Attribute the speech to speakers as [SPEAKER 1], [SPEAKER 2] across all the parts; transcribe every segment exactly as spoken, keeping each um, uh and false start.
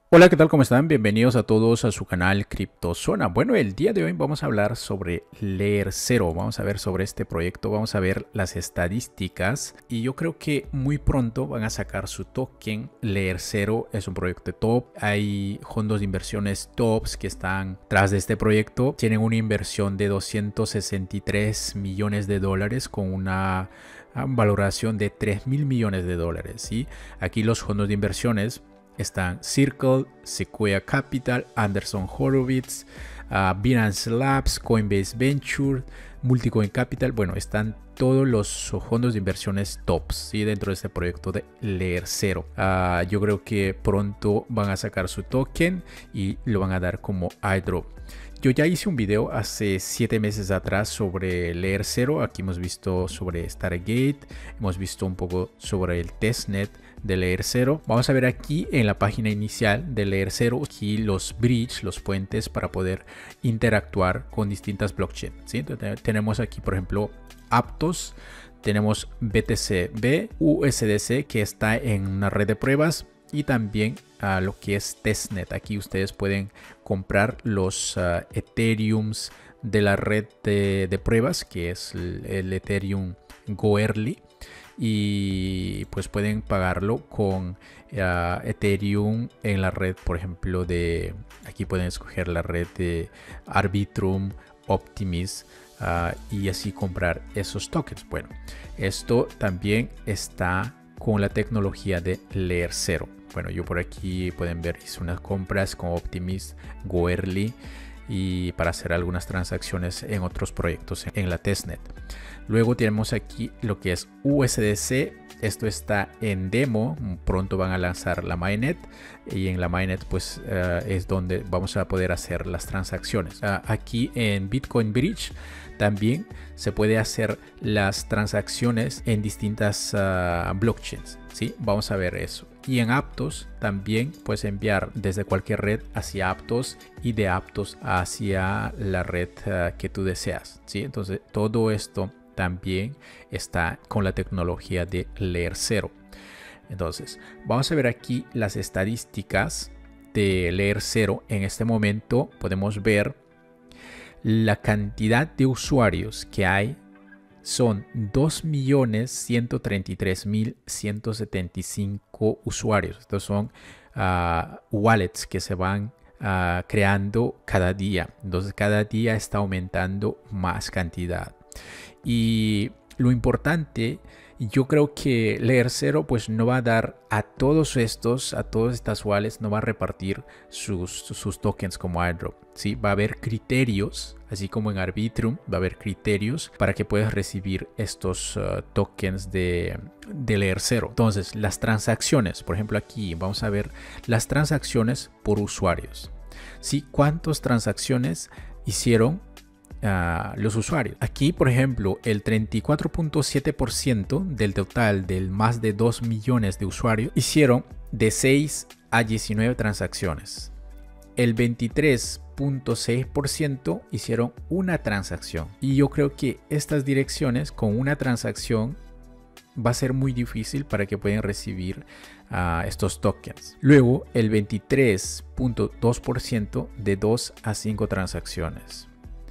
[SPEAKER 1] Hola, ¿qué tal? ¿Cómo están? Bienvenidos a todos a su canal CryptoZona. Bueno, el día de hoy vamos a hablar sobre Layer cero. Vamos a ver sobre este proyecto, vamos a ver las estadísticas y yo creo que muy pronto van a sacar su token. Layer cero es un proyecto top. Hay fondos de inversiones tops que están tras de este proyecto. Tienen una inversión de doscientos sesenta y tres millones de dólares con una valoración de tres mil millones de dólares. ¿Sí? Aquí los fondos de inversiones están Circle, Sequoia Capital, Anderson Horowitz, uh, Binance Labs, Coinbase Venture, Multicoin Capital. Bueno, están todos los fondos de inversiones tops, ¿sí? Dentro de este proyecto de Layer cero. Uh, yo creo que pronto van a sacar su token y lo van a dar como airdrop. Yo ya hice un video hace siete meses atrás sobre Layer cero. Aquí hemos visto sobre Stargate, hemos visto un poco sobre el testnet de Layer cero. Vamos a ver aquí en la página inicial de Layer cero aquí los bridges, los puentes para poder interactuar con distintas blockchains, ¿sí? Entonces, tenemos aquí, por ejemplo, Aptos, tenemos B T C B, U S D C, que está en una red de pruebas, y también uh, lo que es testnet. Aquí ustedes pueden comprar los uh, Ethereums de la red de, de pruebas, que es el, el Ethereum Goerli, y pues pueden pagarlo con uh, Ethereum en la red, por ejemplo, de aquí pueden escoger la red de Arbitrum, Optimism, uh, y así comprar esos tokens. Bueno, esto también está con la tecnología de Layer cero. Bueno, yo por aquí pueden ver, hice unas compras con Optimism, Goerli, y para hacer algunas transacciones en otros proyectos en la testnet. Luego tenemos aquí lo que es U S D C. Esto está en demo, pronto van a lanzar la mainnet, y en la mainnet pues uh, es donde vamos a poder hacer las transacciones. Uh, aquí en Bitcoin Bridge también se puede hacer las transacciones en distintas uh, blockchains, ¿sí? Vamos a ver eso. Y en Aptos también puedes enviar desde cualquier red hacia Aptos y de Aptos hacia la red uh, que tú deseas, ¿sí? Entonces todo esto también está con la tecnología de Layer cero. Entonces vamos a ver aquí las estadísticas de Layer cero. En este momento podemos ver la cantidad de usuarios que hay son dos millones ciento treinta y tres mil ciento setenta y cinco usuarios. Estos son uh, wallets que se van uh, creando cada día. Entonces cada día está aumentando más cantidad. Y lo importante, yo creo que Layer cero pues no va a dar a todos estos, a todas estas wallets, no va a repartir sus, sus tokens como airdrop, ¿sí? Va a haber criterios, así como en Arbitrum, va a haber criterios para que puedas recibir estos uh, tokens de, de Layer cero. Entonces, las transacciones, por ejemplo aquí vamos a ver las transacciones por usuarios, ¿sí? ¿Cuántas transacciones hicieron Uh, los usuarios? Aquí, por ejemplo, el treinta y cuatro punto siete por ciento del total del más de dos millones de usuarios hicieron de seis a diecinueve transacciones. El veintitrés punto seis por ciento hicieron una transacción. Y yo creo que estas direcciones con una transacción va a ser muy difícil para que puedan recibir uh, estos tokens. Luego, el veintitrés punto dos por ciento de dos a cinco transacciones.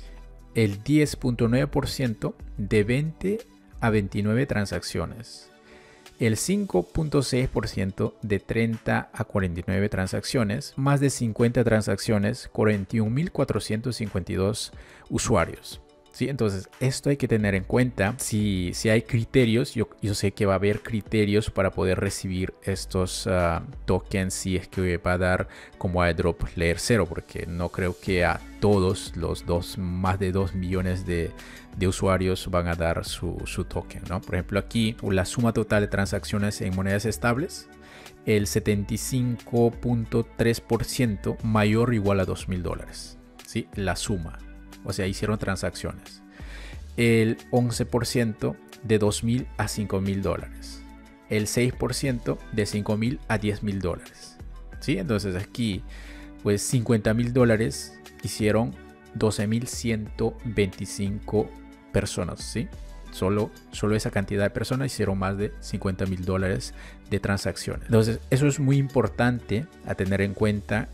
[SPEAKER 1] El diez punto nueve por ciento de veinte a veintinueve transacciones. El cinco punto seis por ciento de treinta a cuarenta y nueve transacciones. Más de cincuenta transacciones, cuarenta y un mil cuatrocientos cincuenta y dos usuarios. ¿Sí? Entonces esto hay que tener en cuenta. Si, si hay criterios, yo, yo sé que va a haber criterios para poder recibir estos uh, tokens, si es que va a dar como airdrop Layer cero, porque no creo que a todos los dos, más de dos millones de, de usuarios van a dar su, su token, ¿no? Por ejemplo aquí la suma total de transacciones en monedas estables, el setenta y cinco punto tres por ciento mayor o igual a dos mil dólares, ¿sí? La suma. O sea, hicieron transacciones. El once por ciento de dos mil a cinco mil dólares. El seis por ciento de cinco mil a diez mil dólares. ¿Sí? Entonces aquí, pues cincuenta mil dólares hicieron doce mil ciento veinticinco personas. ¿Sí? Solo, solo esa cantidad de personas hicieron más de cincuenta mil dólares de transacciones. Entonces, eso es muy importante a tener en cuenta,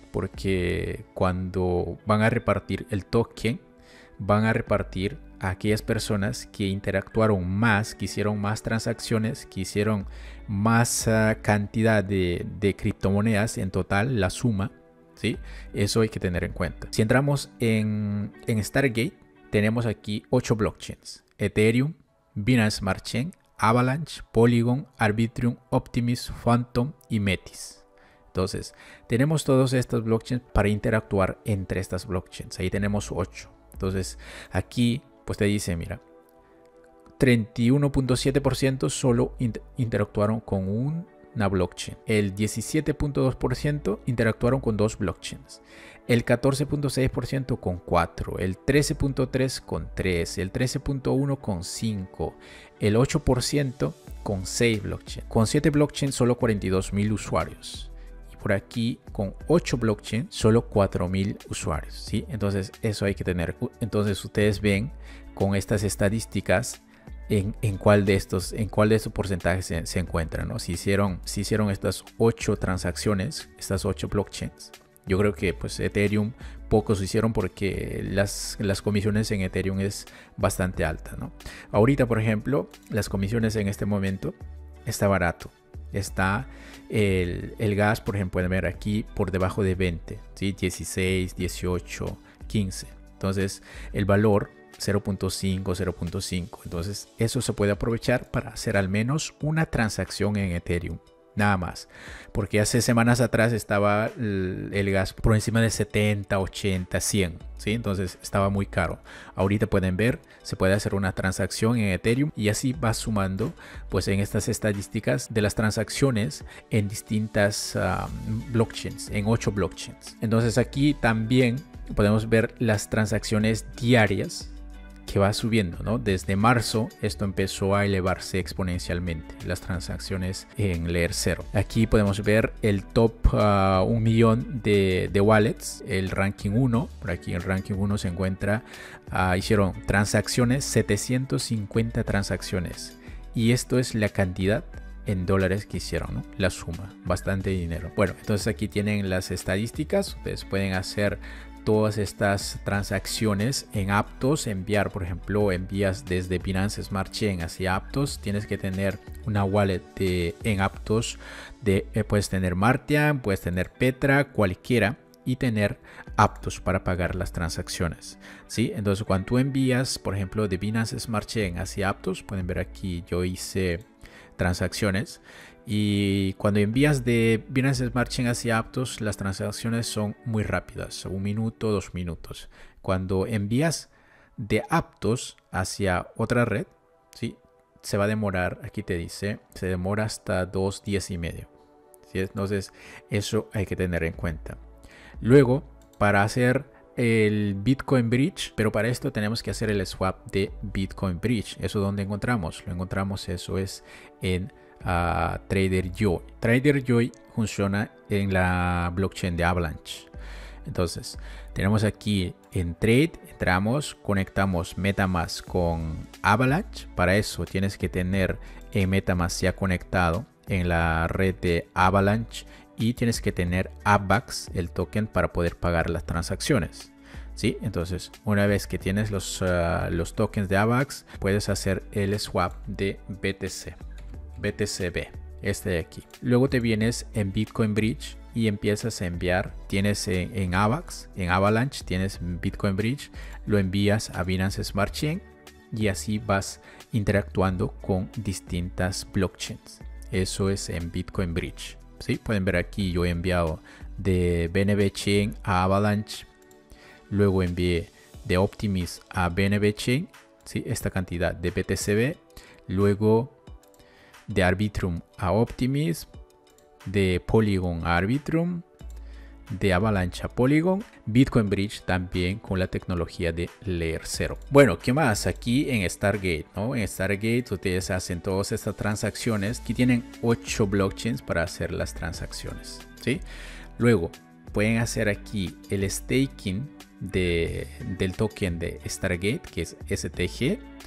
[SPEAKER 1] porque cuando van a repartir el token, van a repartir a aquellas personas que interactuaron más, que hicieron más transacciones, que hicieron más uh, cantidad de, de criptomonedas en total, la suma, ¿sí? Eso hay que tener en cuenta. Si entramos en, en Stargate, tenemos aquí ocho blockchains: Ethereum, Binance Smart Chain, Avalanche, Polygon, Arbitrum, Optimism, Phantom y Metis. Entonces, tenemos todos estos blockchains para interactuar entre estas blockchains. Ahí tenemos ocho. Entonces, aquí pues te dice, mira, treinta y uno punto siete por ciento solo inter interactuaron con un, una blockchain. El diecisiete punto dos por ciento interactuaron con dos blockchains. El catorce punto seis por ciento con cuatro. El trece punto tres por ciento con tres. El trece punto uno por ciento con cinco. El ocho por ciento con seis blockchains. Con siete blockchains solo cuarenta y dos mil usuarios. Por aquí con ocho blockchains solo cuatro mil usuarios, ¿sí? Entonces eso hay que tener. Entonces ustedes ven con estas estadísticas en, en cuál de estos en cuál de estos porcentajes se, se encuentran, ¿no? Si hicieron, si hicieron estas ocho transacciones, estas ocho blockchains. Yo creo que pues Ethereum pocos hicieron, porque las, las comisiones en Ethereum es bastante alta, ¿no? Ahorita, por ejemplo, las comisiones en este momento está barato. Está el, el gas, por ejemplo, pueden ver aquí por debajo de veinte, ¿sí? dieciséis, dieciocho, quince. Entonces el valor cero punto cinco, cero punto cinco. Entonces eso se puede aprovechar para hacer al menos una transacción en Ethereum. Nada más, porque hace semanas atrás estaba el, el gas por encima de setenta, ochenta, cien, ¿sí? Entonces estaba muy caro. Ahorita pueden ver, se puede hacer una transacción en Ethereum y así va sumando pues en estas estadísticas de las transacciones en distintas uh, blockchains, en ocho blockchains. Entonces aquí también podemos ver las transacciones diarias que va subiendo, ¿no? Desde marzo esto empezó a elevarse exponencialmente, las transacciones en Layer cero. Aquí podemos ver el top uh, un millón de, de wallets, el ranking uno. Por aquí el ranking uno se encuentra, uh, hicieron transacciones, setecientas cincuenta transacciones, y esto es la cantidad en dólares que hicieron, ¿no? La suma, bastante dinero. Bueno, entonces aquí tienen las estadísticas. Ustedes pueden hacer todas estas transacciones en Aptos, enviar, por ejemplo, envías desde Binance Smart Chain hacia Aptos, tienes que tener una wallet de, en Aptos, de, eh, puedes tener Martian, puedes tener Petra, cualquiera, y tener Aptos para pagar las transacciones, ¿sí? Entonces cuando tú envías, por ejemplo, de Binance Smart Chain hacia Aptos, pueden ver aquí, yo hice transacciones. Y cuando envías de Binance Smart Chain hacia Aptos, las transacciones son muy rápidas, un minuto, dos minutos. Cuando envías de Aptos hacia otra red, ¿sí? Se va a demorar, aquí te dice, se demora hasta dos días y medio, ¿sí? Entonces eso hay que tener en cuenta. Luego, para hacer el Bitcoin Bridge, pero para esto tenemos que hacer el swap de Bitcoin Bridge. ¿Eso dónde encontramos? Lo encontramos, eso es en Uh, TraderJoy. TraderJoy funciona en la blockchain de Avalanche. Entonces tenemos aquí en Trade, entramos, conectamos MetaMask con Avalanche. Para eso tienes que tener en MetaMask ya conectado en la red de Avalanche, y tienes que tener AVAX, el token, para poder pagar las transacciones, ¿sí? Entonces una vez que tienes los, uh, los tokens de AVAX, puedes hacer el swap de B T C. B T C B, este de aquí. Luego te vienes en Bitcoin Bridge y empiezas a enviar. Tienes en, en AVAX, en Avalanche, tienes Bitcoin Bridge, lo envías a Binance Smart Chain y así vas interactuando con distintas blockchains. Eso es en Bitcoin Bridge, ¿sí? Pueden ver aquí, yo he enviado de B N B Chain a Avalanche, luego envié de Optimism a B N B Chain, ¿sí? Esta cantidad de B T C B, luego de Arbitrum a Optimism, de Polygon a Arbitrum, de Avalanche a Polygon, Bitcoin Bridge también con la tecnología de Layer cero. Bueno, ¿qué más? Aquí en Stargate, ¿no? En Stargate ustedes hacen todas estas transacciones. Aquí tienen ocho blockchains para hacer las transacciones, ¿sí? Luego pueden hacer aquí el staking de, del token de Stargate, que es S T G.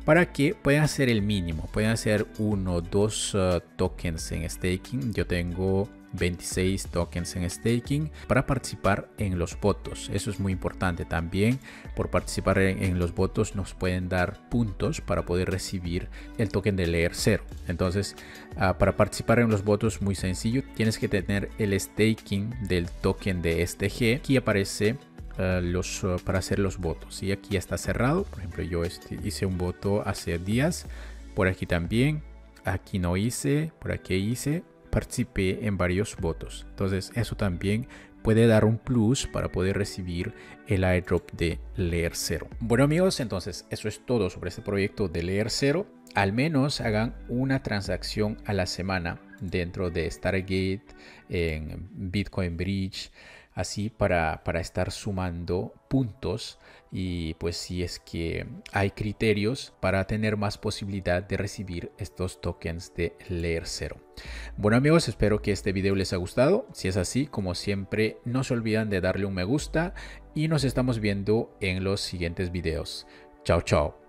[SPEAKER 1] para que puedan hacer el mínimo, pueden hacer uno, dos uh, tokens en staking. Yo tengo veintiséis tokens en staking para participar en los votos. Eso es muy importante también. Por participar en, en los votos nos pueden dar puntos para poder recibir el token de Layer cero. Entonces uh, para participar en los votos, muy sencillo, tienes que tener el staking del token de S T G. Aquí aparece Uh, los, uh, para hacer los votos, y aquí está cerrado. Por ejemplo, yo este, hice un voto hace días, por aquí también, aquí no hice, por aquí hice, participé en varios votos. Entonces eso también puede dar un plus para poder recibir el airdrop de Layer cero. Bueno amigos, entonces eso es todo sobre este proyecto de Layer cero. Al menos hagan una transacción a la semana dentro de Stargate, en Bitcoin Bridge, así para, para estar sumando puntos, y pues si es que hay criterios para tener más posibilidad de recibir estos tokens de Layer cero. Bueno amigos, espero que este video les haya gustado. Si es así, como siempre, no se olviden de darle un me gusta y nos estamos viendo en los siguientes videos. Chao, chao.